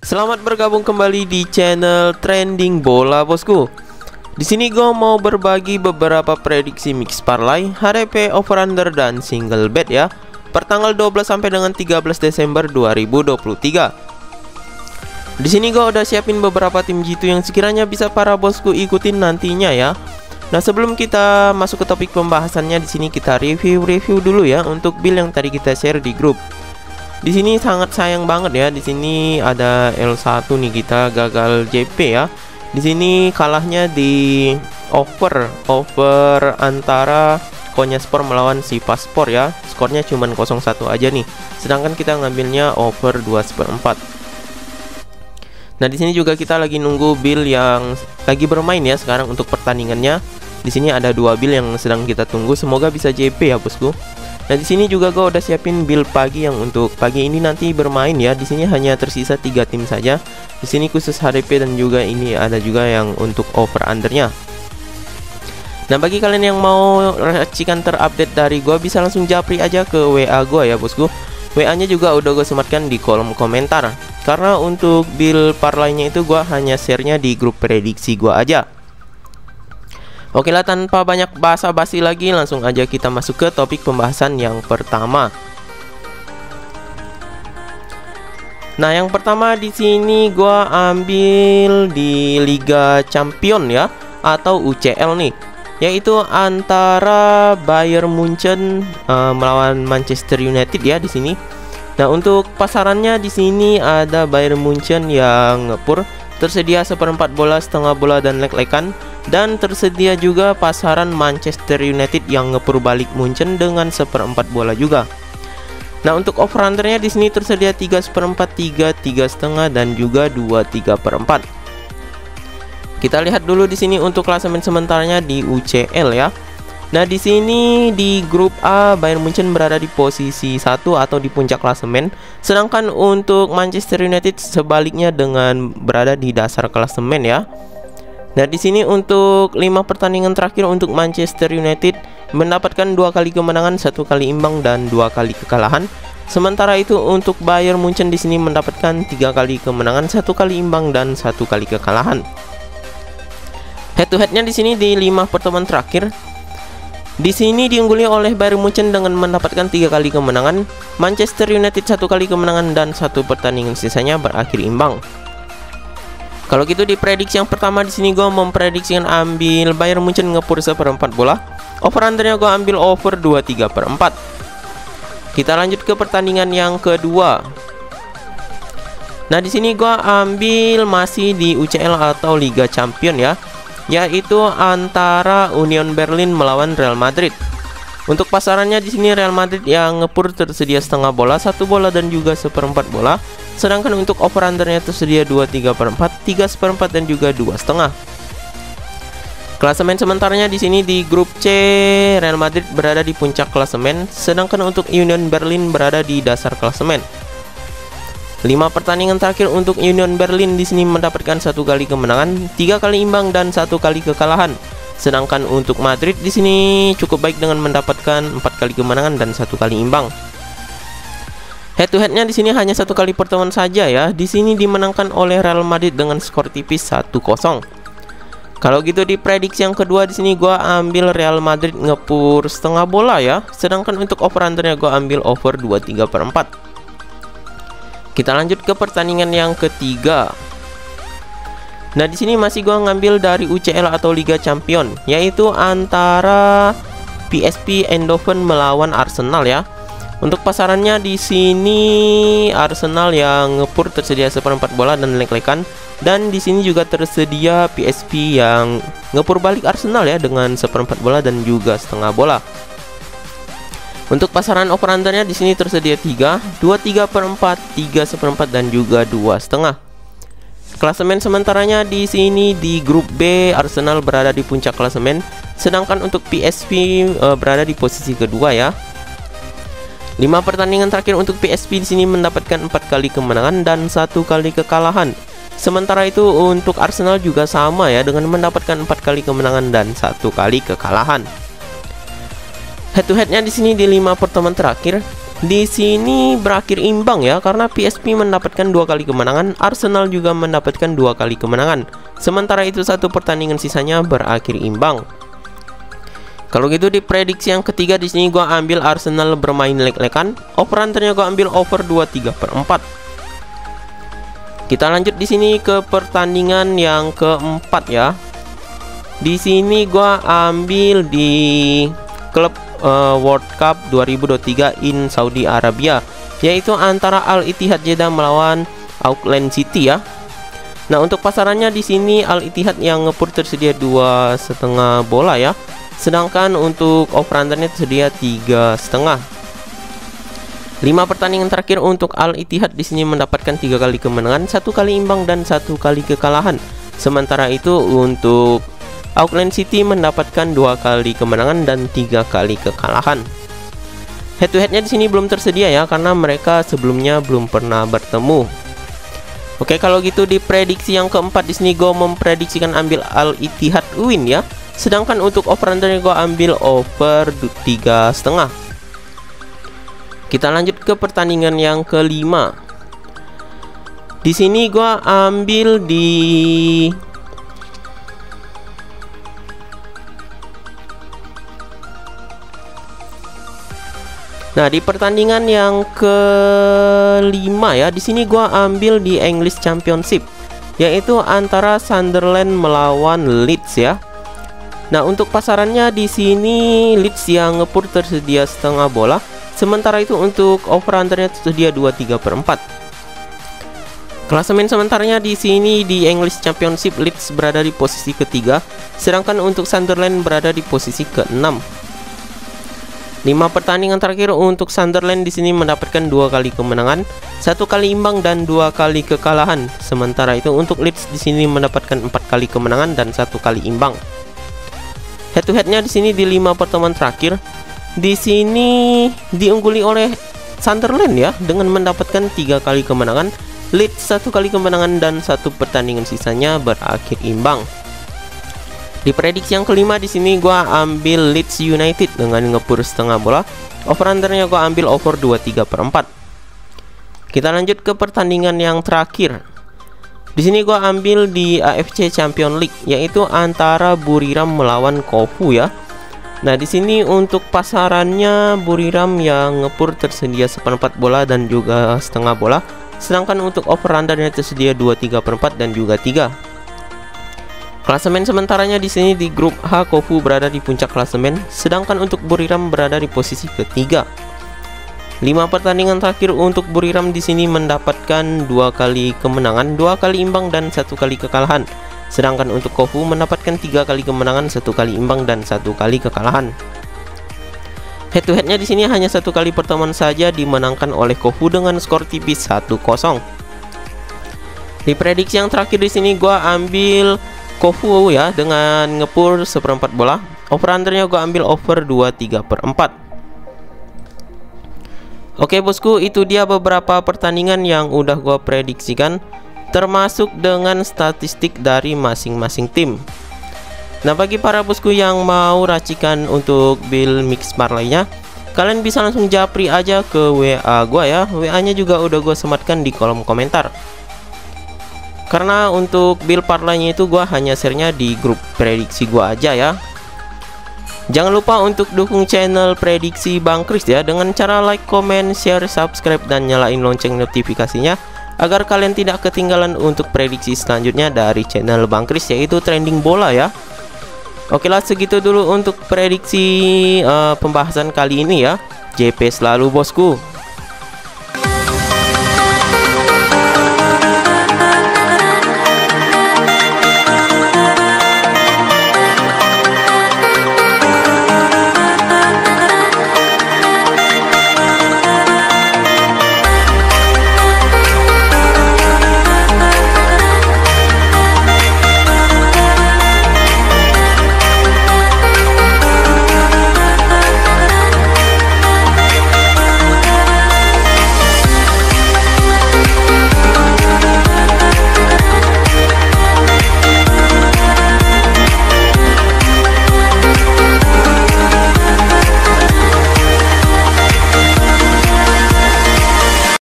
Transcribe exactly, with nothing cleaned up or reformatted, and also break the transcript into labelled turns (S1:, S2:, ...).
S1: Selamat bergabung kembali di channel Trending Bola, bosku. Di sini gue mau berbagi beberapa prediksi mix parlay, H D P, over under dan single bet ya, per tanggal dua belas sampai dengan tiga belas Desember dua ribu dua puluh tiga. Di sini gue udah siapin beberapa tim jitu yang sekiranya bisa para bosku ikutin nantinya ya. Nah, sebelum kita masuk ke topik pembahasannya, di sini kita review-review dulu ya untuk build yang tadi kita share di grup. Di sini sangat sayang banget ya. Di sini ada L satu nih, kita gagal J P ya. Di sini kalahnya di over over antara Konyaspor melawan Sivasspor ya. Skornya cuma nol satu aja nih. Sedangkan kita ngambilnya over dua seperempat. Nah, di sini juga kita lagi nunggu build yang lagi bermain ya sekarang untuk pertandingannya. Di sini ada dua build yang sedang kita tunggu. Semoga bisa J P ya, bosku. Nah, di sini juga gue udah siapin build pagi yang untuk pagi ini nanti bermain ya. Di sini hanya tersisa tiga tim saja. Di sini khusus H D P dan juga ini ada juga yang untuk over undernya. Nah, bagi kalian yang mau racikan terupdate dari gue, bisa langsung japri aja ke W A gue ya, bosku. W A-nya juga udah gue sematkan di kolom komentar. Karena untuk build parlaynya itu gue hanya share-nya di grup prediksi gue aja. Oke lah, tanpa banyak basa-basi lagi, langsung aja kita masuk ke topik pembahasan yang pertama. Nah, yang pertama di sini gua ambil di Liga Champion ya, atau U C L nih, yaitu antara Bayern Munchen uh, melawan Manchester United ya di sini. Nah, untuk pasarannya di sini ada Bayern Munchen yang ngepur, tersedia seperempat bola, setengah bola dan leg-legan. Dan tersedia juga pasaran Manchester United yang ngepur balik Munchen dengan seperempat bola juga. Nah, untuk over undernya di sini tersedia tiga seperempat, tiga, tiga setengah dan juga dua tiga per empat. Kita lihat dulu di sini untuk klasemen sementaranya di U C L ya. Nah, di sini di grup A Bayern Munchen berada di posisi satu atau di puncak klasemen, sedangkan untuk Manchester United sebaliknya dengan berada di dasar klasemen ya. Nah, di sini untuk lima pertandingan terakhir untuk Manchester United mendapatkan dua kali kemenangan, satu kali imbang dan dua kali kekalahan. Sementara itu untuk Bayern Munchen di sini mendapatkan tiga kali kemenangan, satu kali imbang dan satu kali kekalahan. Head to headnya di sini di lima pertemuan terakhir. Di sini diungguli oleh Bayern Munchen dengan mendapatkan tiga kali kemenangan, Manchester United satu kali kemenangan dan satu pertandingan sisanya berakhir imbang. Kalau gitu di prediksi yang pertama di sini gue memprediksikan ambil Bayern Munchen ngepur seperempat bola. Over undernya gue ambil over dua tiga per empat. Kita lanjut ke pertandingan yang kedua. Nah, di sini gue ambil masih di U C L atau Liga Champion ya, yaitu antara Union Berlin melawan Real Madrid. Untuk pasarannya di sini Real Madrid yang ngepur tersedia setengah bola, satu bola dan juga seperempat bola. Sedangkan untuk over undernya tersedia dua tiga per empat, tiga seperempat dan juga dua setengah. Klasemen sementaranya di sini di grup C Real Madrid berada di puncak klasemen, sedangkan untuk Union Berlin berada di dasar klasemen. lima pertandingan terakhir untuk Union Berlin di sini mendapatkan satu kali kemenangan, tiga kali imbang dan satu kali kekalahan. Sedangkan untuk Madrid di sini cukup baik dengan mendapatkan empat kali kemenangan dan satu kali imbang. Head to headnya di sini hanya satu kali pertemuan saja ya. Di sini dimenangkan oleh Real Madrid dengan skor tipis satu kosong. Kalau gitu di prediksi yang kedua di sini gua ambil Real Madrid ngepur setengah bola ya. Sedangkan untuk over undernya gua ambil over dua tiga per empat. Kita lanjut ke pertandingan yang ketiga. Nah, di sini masih gua ngambil dari U C L atau Liga Champion, yaitu antara P S V Eindhoven melawan Arsenal ya. Untuk pasarannya di sini Arsenal yang ngepur tersedia seperempat bola dan leg-legan, dan di sini juga tersedia P S V yang ngepur balik Arsenal ya dengan seperempat bola dan juga setengah bola. Untuk pasaran over undernya di sini tersedia tiga, dua tiga per empat, tiga seperempat dan juga dua setengah. Klasemen sementaranya di sini di grup B Arsenal berada di puncak klasemen, sedangkan untuk P S V e, berada di posisi kedua ya. lima pertandingan terakhir untuk P S V di sini mendapatkan empat kali kemenangan dan satu kali kekalahan. Sementara itu untuk Arsenal juga sama ya, dengan mendapatkan empat kali kemenangan dan satu kali kekalahan. Head to headnya di sini di lima pertemuan terakhir, Di sini berakhir imbang ya, karena P S P mendapatkan dua kali kemenangan, Arsenal juga mendapatkan dua kali kemenangan. Sementara itu satu pertandingan sisanya berakhir imbang. Kalau gitu di prediksi yang ketiga di sini gua ambil Arsenal bermain lek-lekan. Over-undernya gua ambil over dua puluh tiga per empat. Kita lanjut di sini ke pertandingan yang keempat ya. Di sini gua ambil di klub uh, World Cup dua ribu dua puluh tiga in Saudi Arabia, yaitu antara Al Ittihad Jeddah melawan Auckland City ya. Nah, untuk pasarannya di sini Al Ittihad yang ngepur tersedia dua setengah bola ya, sedangkan untuk over-undernya tersedia tiga setengah. Lima pertandingan terakhir untuk Al Ittihad di sini mendapatkan tiga kali kemenangan, satu kali imbang dan satu kali kekalahan. Sementara itu untuk Auckland City mendapatkan dua kali kemenangan dan tiga kali kekalahan. Head to headnya di sini belum tersedia ya, karena mereka sebelumnya belum pernah bertemu. Oke, kalau gitu di prediksi yang keempat di sini gue memprediksikan ambil Al Ittihad win ya. Sedangkan untuk over-undernya gue ambil over tiga setengah. Kita lanjut ke pertandingan yang kelima. Di sini gue ambil di Nah, di pertandingan yang kelima ya, di sini gua ambil di English Championship, yaitu antara Sunderland melawan Leeds ya. Nah, untuk pasarannya di sini Leeds yang ngepur tersedia setengah bola, sementara itu untuk over-undernya tersedia dua puluh tiga per empat. Klasemen sementaranya di sini di English Championship Leeds berada di posisi ketiga, sedangkan untuk Sunderland berada di posisi keenam. Lima pertandingan terakhir untuk Sunderland di sini mendapatkan dua kali kemenangan, satu kali imbang dan dua kali kekalahan. Sementara itu untuk Leeds di sini mendapatkan empat kali kemenangan dan satu kali imbang. Head to headnya di sini di lima pertemuan terakhir, di sini diungguli oleh Sunderland ya, dengan mendapatkan tiga kali kemenangan, Leeds satu kali kemenangan dan satu pertandingan sisanya berakhir imbang. Di prediksi yang kelima di sini gua ambil Leeds United dengan ngepur setengah bola. Over-undernya gua ambil over dua puluh tiga per empat. Kita lanjut ke pertandingan yang terakhir. Di sini gua ambil di A F C Champions League, yaitu antara Buriram melawan Kofu ya. Nah, di sini untuk pasarannya Buriram yang ngepur tersedia seperempat bola dan juga setengah bola, sedangkan untuk over-undernya tersedia dua puluh tiga per empat dan juga tiga. Klasemen sementaranya di sini di grup H, Kofu berada di puncak klasemen, sedangkan untuk Buriram berada di posisi ketiga. Lima pertandingan terakhir untuk Buriram di sini mendapatkan dua kali kemenangan, dua kali imbang dan satu kali kekalahan. Sedangkan untuk Kofu mendapatkan tiga kali kemenangan, satu kali imbang dan satu kali kekalahan. Head to headnya di sini hanya satu kali pertemuan saja dimenangkan oleh Kofu dengan skor tipis satu kosong. Di prediksi yang terakhir di sini gua ambil Kofu ya dengan ngepur seperempat bola. Over-undernya gue ambil over dua puluh tiga per empat. Oke bosku, itu dia beberapa pertandingan yang udah gue prediksikan, termasuk dengan statistik dari masing-masing tim. Nah, bagi para bosku yang mau racikan untuk build mix parlay-nya, kalian bisa langsung japri aja ke W A gue ya. W A-nya juga udah gue sematkan di kolom komentar. Karena untuk build parlay-nya itu gua hanya share-nya di grup prediksi gua aja ya. Jangan lupa untuk dukung channel prediksi Bang Kris ya, dengan cara like, comment, share, subscribe, dan nyalain lonceng notifikasinya, agar kalian tidak ketinggalan untuk prediksi selanjutnya dari channel Bang Kris, yaitu trending bola ya. Oke lah, segitu dulu untuk prediksi uh, pembahasan kali ini ya. J P selalu bosku.